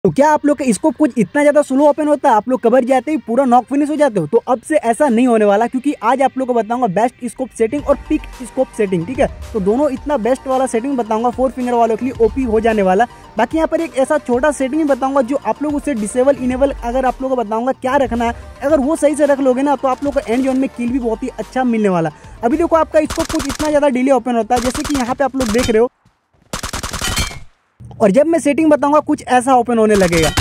तो क्या आप लोग का स्कोप कुछ इतना ज़्यादा स्लो ओपन होता है, आप लोग कवर जाते ही पूरा नॉक फिनिश हो जाते हो? तो अब से ऐसा नहीं होने वाला, क्योंकि आज आप लोग को बताऊंगा बेस्ट स्कोप सेटिंग और पिक स्कोप सेटिंग। ठीक है, तो दोनों इतना बेस्ट वाला सेटिंग बताऊंगा 4 फिंगर वालों के लिए ओपी हो जाने वाला। बाकी यहाँ पर एक ऐसा छोटा सेटिंग बताऊंगा जो आप लोग उसे डिसेबल इनेबल अगर आप लोग को बताऊंगा क्या रखना है, अगर वो सही से रख लोगे ना तो आप लोग को एंड जोन में किल भी बहुत ही अच्छा मिलने वाला। अभी देखो आपका स्कोप कुछ इतना ज़्यादा डिले ओपन होता है, जैसे कि यहाँ पे आप लोग देख रहे हो, और जब मैं सेटिंग बताऊंगा कुछ ऐसा ओपन होने लगेगा।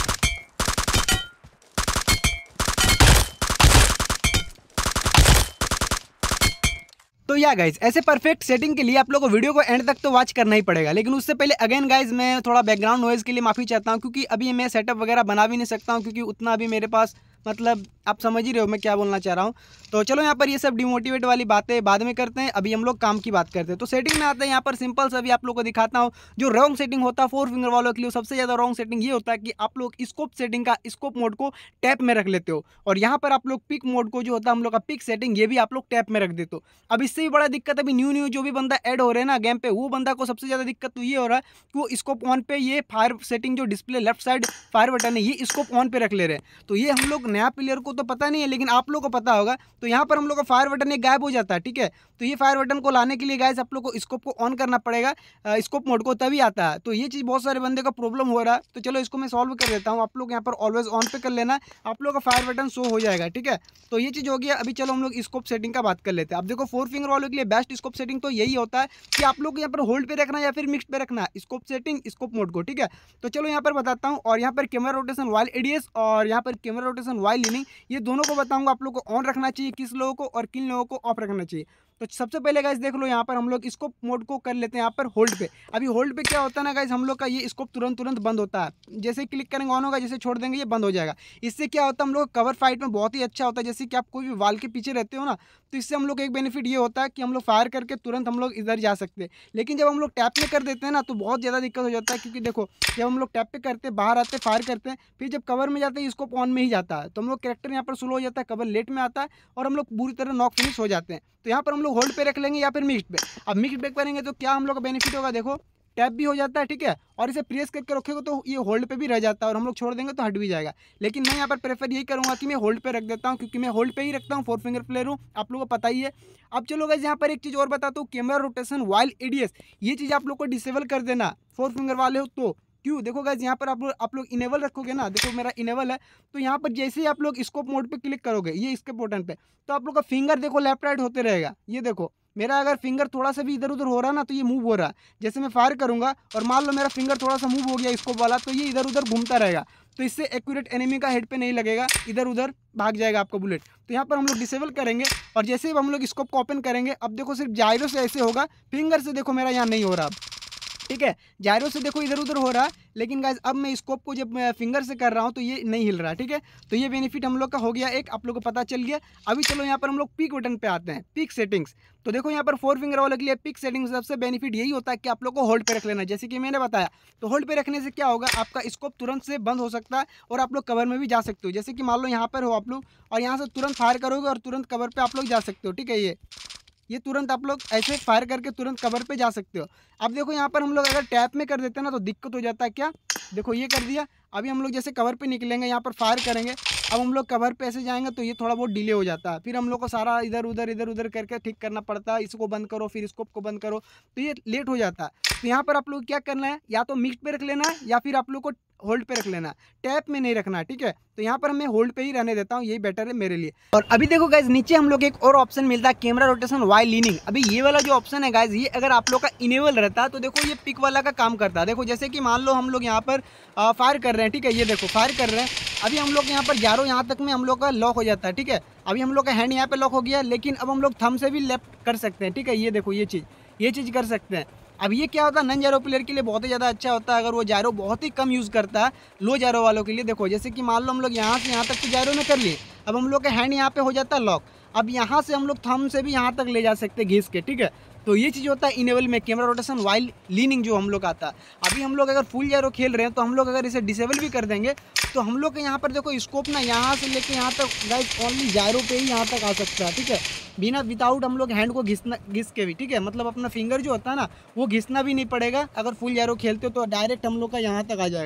तो या गाइज ऐसे परफेक्ट सेटिंग के लिए आप लोगों को वीडियो को एंड तक तो वॉच करना ही पड़ेगा। लेकिन उससे पहले अगेन गाइज मैं थोड़ा बैकग्राउंड नॉइज के लिए माफ़ी चाहता हूँ, क्योंकि अभी मैं सेटअप वगैरह बना भी नहीं सकता हूँ, क्योंकि उतना अभी मेरे पास मतलब आप समझ ही रहे हो मैं क्या बोलना चाह रहा हूँ। तो चलो यहाँ पर ये सब डिमोटिवेट वाली बातें बाद में करते हैं, अभी हम लोग काम की बात करते हैं। तो सेटिंग में आते हैं यहाँ पर सिंपल सा भी आप लोग को दिखाता हूँ। जो रॉन्ग सेटिंग होता है 4 फिंगर वालों के लिए, सबसे ज़्यादा रॉन्ग सेटिंग ये होता है कि आप लोग स्कोप सेटिंग का स्कोप मोड को टैप में रख लेते हो, और यहाँ पर आप लोग पिक मोड को जो होता है हम लोग का पिक सेटिंग, ये भी आप लोग टैप में रख देते हो। अब इससे भी बड़ा दिक्कत अभी न्यू जो भी बंदा ऐड हो रहे हैं ना गेम पे, वो बंदा को सबसे ज़्यादा दिक्कत तो ये हो रहा है कि वो स्कोप ऑन पे ये फायर सेटिंग जो display left side fire button है ये स्कोप ऑन पे रख ले रहे हैं। तो ये हम लोग नया प्लेयर को तो पता नहीं है, लेकिन आप लोग को पता होगा। तो यहाँ पर हम लोग का फायर बटन एक गायब हो जाता है। ठीक है, तो ये फायर बटन को लाने के लिए गाइस आप लोग को स्कोप को ऑन करना पड़ेगा, स्कोप मोड को, तभी आता है। तो ये चीज़ बहुत सारे बंदे का प्रॉब्लम हो रहा है, तो चलो इसको मैं सॉल्व कर देता हूँ। आप लोग यहाँ पर ऑलवेज ऑन पे कर लेना, आप लोग का फायर बटन शो हो जाएगा। ठीक है, तो ये चीज़ हो गया। अभी चलो हम लोग स्कोप सेटिंग का बात कर लेते हैं। अब देखो 4 फिंगर वालों के लिए बेस्ट स्कोप सेटिंग तो यही होता है कि आप लोग यहाँ पर होल्ड पे रखना या फिर मिक्स पे रखना स्कोप सेटिंग स्कोप मोड को। ठीक है, तो चलो यहाँ पर बताता हूँ। और यहाँ पर कैमरा रोटेशन वाइल एडीएस और यहाँ पर कैमरा रोटेशन वाइल लीनिंग, ये दोनों को बताऊंगा आप लोग को ऑन रखना चाहिए किस लोगों को और किन लोगों को ऑफ रखना चाहिए। तो सबसे पहले गाइस देख लो, यहाँ पर हम लोग स्कोप मोड को कर लेते हैं यहाँ पर होल्ड पे। अभी होल्ड पे क्या होता है ना गाइस, हम लोग का ये स्कोप तुरंत बंद होता है। जैसे क्लिक करेंगे ऑन होगा, जैसे छोड़ देंगे ये बंद हो जाएगा। इससे क्या होता है हम लोग कवर फाइट में बहुत ही अच्छा होता है। जैसे कि आप कोई भी वाल के पीछे रहते हो ना, तो इससे हम लोग एक बेनिफिट ये होता है कि हम लोग फायर करके तुरंत हम लोग इधर जा सकते हैं। लेकिन जब हम लोग टैप में कर देते हैं ना तो बहुत ज़्यादा दिक्कत हो जाता है, क्योंकि देखो जब हम लोग टैप पे करते हैं बाहर आते फायर करते हैं, फिर जब कवर में जाते हैं स्कोप ऑन में ही जाता है, तो हम लोग कैरेक्टर यहाँ पर स्लो हो जाता है, कवर लेट में आता है और हम लोग पूरी तरह नॉक फिनिश हो जाते हैं। तो यहाँ पर हम लोग होल्ड पे रख लेंगे या फिर मिक्स्ड पे। अब मिक्स्ड पे करेंगे तो क्या हम लोग का बेनिफिट होगा, देखो टैप भी हो जाता है। ठीक है, और इसे प्रेस करके रखोगे तो ये होल्ड पे भी रह जाता है और हम लोग छोड़ देंगे तो हट भी जाएगा। लेकिन मैं यहाँ पर प्रेफर यही करूँगा कि मैं होल्ड पे रख देता हूँ, क्योंकि मैं होल्ड पे ही रखता हूँ, 4 फिंगर प्लेयर हूँ, आप लोगों को पता ही है। अब चलो गाइस यहाँ पर एक चीज़ और बताता हूँ, कैमरा रोटेशन वाइल एडीएस, ये चीज़ आप लोग को डिसेबल कर देना 4 फिंगर वाले हो तो। क्यों, देखो गाइस यहाँ पर आप लोग इनेबल रखोगे ना, देखो मेरा इनेबल है, तो यहाँ पर जैसे ही आप लोग स्कोप मोड पे क्लिक करोगे ये स्कोप बटन पे, तो आप लोग का फिंगर देखो लेफ्ट राइट होते रहेगा। ये देखो मेरा अगर फिंगर थोड़ा सा भी इधर उधर हो रहा है ना तो ये मूव हो रहा है। जैसे मैं फायर करूंगा और मान लो मेरा फिंगर थोड़ा सा मूव हो गया स्कोप वाला, तो ये इधर उधर घूमता रहेगा। तो इससे एक्यूरेट एनिमी का हेड पे नहीं लगेगा, इधर उधर भाग जाएगा आपका बुलेट। तो यहाँ पर हम लोग डिसेबल करेंगे, और जैसे ही हम लोग स्कोप को ओपन करेंगे, अब देखो सिर्फ जायरो से ऐसे होगा, फिंगर से देखो मेरा यहाँ नहीं हो रहा। ठीक है, जायरो से देखो इधर उधर हो रहा है, लेकिन गाइस अब मैं स्कोप को जब मैं फिंगर से कर रहा हूँ तो ये नहीं हिल रहा। ठीक है, तो ये बेनिफिट हम लोग का हो गया, एक आप लोग को पता चल गया। अभी चलो यहाँ पर हम लोग पिक बटन पे आते हैं, पिक सेटिंग्स। तो देखो यहाँ पर 4 फिंगर वाले के लिए पिक सेटिंग्स सबसे बेनिफिट यही होता है कि आप लोग को होल्ड पे रख लेना, जैसे कि मैंने बताया। तो होल्ड पे रखने से क्या होगा, आपका स्कोप तुरंत से बंद हो सकता है और आप लोग कवर में भी जा सकते हो। जैसे कि मान लो यहाँ पर हो आप लोग और यहाँ से तुरंत फायर करोगे और तुरंत कवर पे आप लोग जा सकते हो। ठीक है, ये तुरंत आप लोग ऐसे फायर करके तुरंत कवर पे जा सकते हो। अब देखो यहाँ पर हम लोग अगर टैप में कर देते हैं ना तो दिक्कत हो जाता है। क्या, देखो ये कर दिया, अभी हम लोग जैसे कवर पे निकलेंगे यहाँ पर फायर करेंगे, अब हम लोग कवर पे ऐसे जाएंगे तो ये थोड़ा बहुत डिले हो जाता है। फिर हम लोग को सारा इधर उधर करके ठीक करना पड़ता है, इसको बंद करो फिर स्कोप को बंद करो, तो ये लेट हो जाता है। तो यहाँ पर आप लोग क्या करना है, या तो मिक्स पे रख लेना है या फिर आप लोग को होल्ड पे रख लेना, टैप में नहीं रखना। ठीक है, तो यहाँ पर मैं होल्ड पे ही रहने देता हूँ, यही बेटर है मेरे लिए। और अभी देखो गाइज नीचे हम लोग एक और ऑप्शन मिलता है, कैमरा रोटेशन वाइल लीनिंग। अभी ये वाला जो ऑप्शन है गाइज, ये अगर आप लोग का इनेबल रहता है तो देखो ये पिक वाला का काम करता है। देखो जैसे कि मान लो हम लोग यहाँ पर फायर कर रहे हैं। ठीक है, ये देखो फायर कर रहे हैं, अभी हम लोग यहाँ पर जारो यहाँ तक में हम लोग का लॉक हो जाता है। ठीक है, अभी हम लोग का हैंड यहाँ पे लॉक हो गया, लेकिन अब हम लोग थंब से भी लेफ्ट कर सकते हैं। ठीक है, ये देखो ये चीज़ कर सकते हैं। अब ये क्या होता है, नन जायरो प्लेयर के लिए बहुत ही ज़्यादा अच्छा होता है, अगर वो जायरो बहुत ही कम यूज़ करता है लो जायरो वालों के लिए। देखो जैसे कि मान लो हम लोग यहाँ से यहाँ तक तो जायरो में कर लिए, अब हम लोग का हैंड यहाँ पे हो जाता है लॉक, अब यहाँ से हम लोग थंब से भी यहाँ तक ले जा सकते हैं घिस के। ठीक है, तो ये चीज़ होता है इनेबल में, कैमरा रोटेशन वाइल लीनिंग जो हम लोग आता है। अभी हम लोग अगर फुल जायरो खेल रहे हैं तो हम लोग अगर इसे डिसेबल भी कर देंगे तो हम लोग के यहाँ पर देखो स्कोप ना यहाँ से लेके यहाँ तक गाइस ओनली जायरो पे ही यहाँ तक आ सकता है। ठीक है, बिना विदाउट हम लोग हैंड को घिस के भी। ठीक है, मतलब अपना फिंगर जो होता है ना वो घिसना भी नहीं पड़ेगा। अगर फुल जायरो खेलते हो तो डायरेक्ट हम लोग का यहाँ तक आ जाएगा।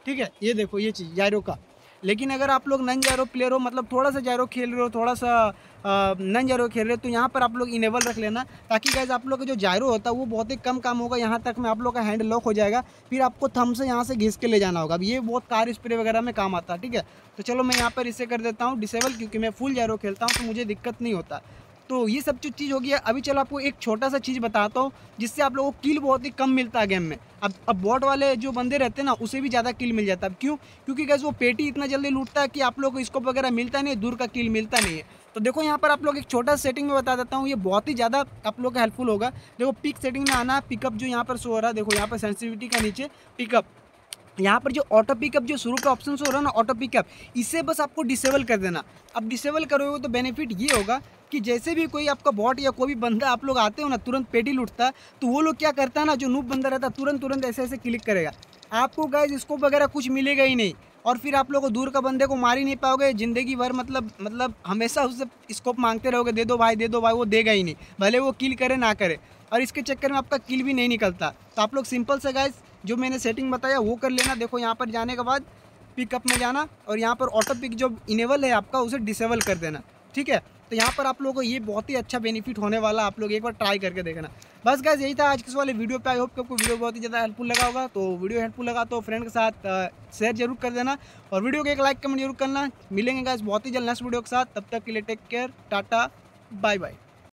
ठीक है, ये देखो ये चीज़ जायरो का। लेकिन अगर आप लोग नन जायरो प्लेयर हो, मतलब थोड़ा सा जायरो खेल रहे हो, थोड़ा सा नन जायरो खेल रहे हो, तो यहाँ पर आप लोग इनेबल रख लेना, ताकि गाइज आप लोग का जो जायरो होता है वो बहुत ही कम काम होगा। यहाँ तक में आप लोग का हैंड लॉक हो जाएगा, फिर आपको थंब से यहाँ से घिस के ले जाना होगा। अब ये बहुत कार स्प्रे वगैरह में काम आता है। ठीक है, तो चलो मैं यहाँ पर इसे कर देता हूँ डिसेबल, क्योंकि मैं फुल जायरो खेलता हूँ तो मुझे दिक्कत नहीं होता। तो ये सब जो चीज़ हो गया। अभी चलो आपको एक छोटा सा चीज़ बताता हूँ, जिससे आप लोगों को किल बहुत ही कम मिलता है गेम में। अब बॉट वाले जो बंदे रहते हैं ना, उसे भी ज़्यादा किल मिल जाता है। क्यों? क्योंकि गैस वो पेटी इतना जल्दी लूटता है कि आप लोग को स्कोप वगैरह मिलता नहीं है, दूर का किल मिलता नहीं है। तो देखो यहाँ पर आप लोग एक छोटा सेटिंग में बता देता हूँ, ये बहुत ही ज़्यादा आप लोग का हेल्पफुल होगा। देखो पिक सेटिंग में आना, पिकअप जो यहाँ पर शो हो रहा है, देखो यहाँ पर सेंसिटिविटी का नीचे पिकअप, यहाँ पर जो ऑटो पिकअप जो शुरू का ऑप्शन हो रहा है ना, ऑटो पिकअप, इसे बस आपको डिसेबल कर देना। अब डिसेबल करोगे तो बेनिफिट ये होगा कि जैसे भी कोई आपका बॉट या कोई भी बंदा आप लोग आते हो ना, तुरंत पेटी लूटता है, तो वो लोग क्या करता है ना, जो नूब बंदा रहता है तुरंत ऐसे ऐसे क्लिक करेगा। आपको गाइस स्कोप वगैरह कुछ मिलेगा ही नहीं, और फिर आप लोग को दूर का बंदे को मार ही नहीं पाओगे ज़िंदगी भर। मतलब हमेशा उससे स्कोप मांगते रहोगे, दे दो भाई दे दो भाई, वो देगा ही नहीं, भले वो किल करे ना करे, और इसके चक्कर में आपका किल भी नहीं निकलता। तो आप लोग सिंपल से गाइस जो मैंने सेटिंग बताया वो कर लेना। देखो यहाँ पर जाने के बाद पिकअप में जाना, और यहाँ पर ऑटो पिक जो इनेबल है आपका उसे डिसेबल कर देना। ठीक है, तो यहाँ पर आप लोगों को ये बहुत ही अच्छा बेनिफिट होने वाला, आप लोग एक बार ट्राई करके देखना। बस गाइस यही था आज के इस वाले वीडियो पे। आई होप कि आपको वीडियो बहुत ही ज़्यादा हेल्पफुल लगा होगा। तो वीडियो हेल्पफुल लगा तो फ्रेंड के साथ शेयर जरूर कर देना, और वीडियो को एक लाइक कमेंट जरूर करना। मिलेंगे गाइस बहुत ही जल्द नेक्स्ट वीडियो के साथ, तब तक के लिए take care, tata bye bye.